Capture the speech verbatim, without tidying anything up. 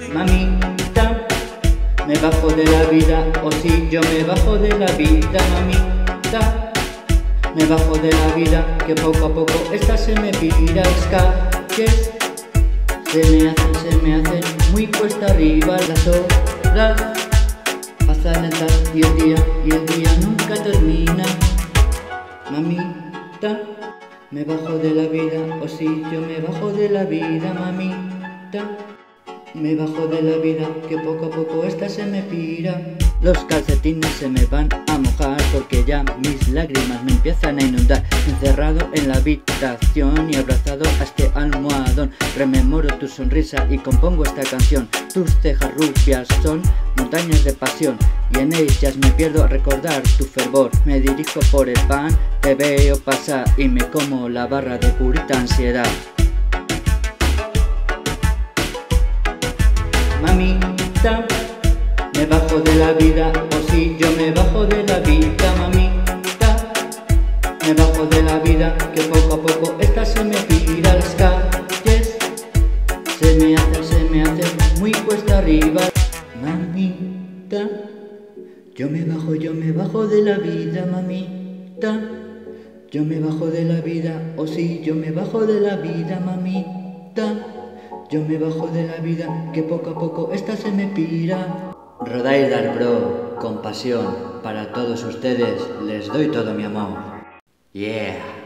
Mamita, me bajo de la vida, o oh, si yo me bajo de la vida, mamita, me bajo de la vida, que poco a poco esta se me pira. Las calles se me hacen, se me hacen muy cuesta arriba, las horas pasan lentas y el día, y el día nunca termina. Mamita, me bajo de la vida, o oh, si yo me bajo de la vida, mamita, me bajo de la vida, que poco a poco esta se me pira. Los calcetines se me van a mojar porque ya mis lágrimas me empiezan a inundar. Encerrado en la habitación y abrazado a este almohadón, rememoro tu sonrisa y compongo esta canción. Tus cejas rubias son montañas de pasión y en ellas me pierdo a recordar tu fervor. Me dirijo por el pan, te veo pasar y me como la barra de purita ansiedad. Mamita, me bajo de la vida, o oh, si yo me bajo de la vida, mamita, me bajo de la vida, que poco a poco esta se me pira. Las calles se me hacen, se me hacen muy cuesta arriba. Mamita, yo me bajo, yo me bajo de la vida, mamita, yo me bajo de la vida, o oh, si yo me bajo de la vida, mamita, yo me bajo de la vida, que poco a poco esta se me pira. Rhode Island Bro, con pasión, para todos ustedes les doy todo mi amor. Yeah.